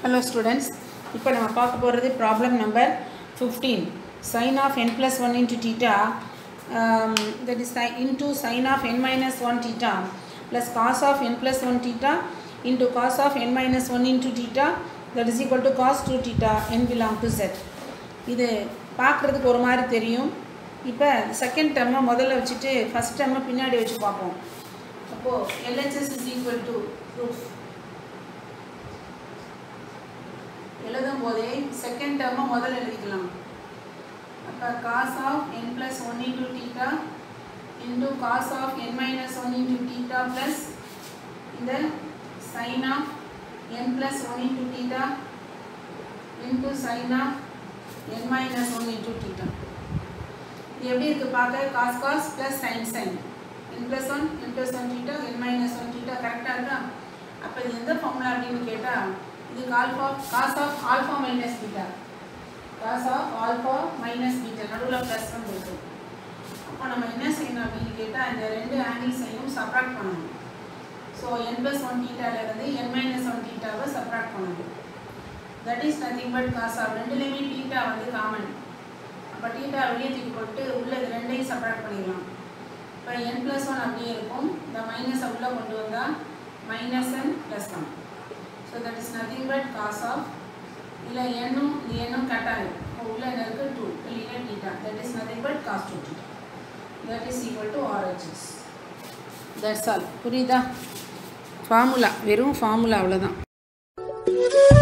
Hello students, இப்போ நம்ம பார்க்க போகிறது problem number 15. Sin of n plus 1 into theta that is into sin of n minus 1 theta plus cos of n plus 1 theta into cos of n minus 1 into theta that is equal to cos 2 theta n belong to z. இது பார்க்குறதுக்கு ஒரு மாதிரி தெரியும். இப்போ second டேர்மை முதல்ல வச்சுட்டு first டேர்மை பின்னாடி வச்சு பார்ப்போம். அப்போது LHS is equal to proof எழுதும் போதே செகண்ட் டேர்மை முதல்ல எழுதிக்கலாம். அப்போ cos of n plus 1 into theta into cos of n minus 1 into theta plus இந்த sin of n plus 1 into theta into sin of n minus 1 into theta. இது எப்படி இருக்குது பார்க்க cos cos plus sin sin n plus 1 theta n minus 1 theta கரெக்டாக இருக்கா? அப்போ இது எந்த ஃபார்முலா அப்படின்னு கேட்டால் இது cos of alpha minus beta நடுவில் ப்ளஸ் வந்து இருக்குது. அப்போ நம்ம என்ன செய்யணும் அப்படின்னு கேட்டால் இந்த ரெண்டு ஆங்கிள்ஸையும் சப்ராக்ட் பண்ணணும். ஸோ n plus 1 thetaலேருந்து n minus 1 thetaவை சப்ராக்ட் பண்ணணும். That is nothing but cos of ரெண்டுலேயுமே theta வந்து காமன். அப்போ theta வெளியே தூக்கி போட்டு உள்ளே இது ரெண்டையும் சப்ராக்ட் பண்ணிடலாம். இப்போ n plus 1 அப்படியே இருக்கும். இந்த மைனஸை உள்ளே கொண்டு வந்தால் minus n plus 1. So that is nothing but cos of இல்லை n கட்டாயம் உள்ள என்ன இருக்குது 2 வெளியில் theta that is nothing but cos 2 theta that is equal to RHS. That's all. புரியுதா? ஃபார்முலா வெறும் ஃபார்முலா அவ்வளோதான்.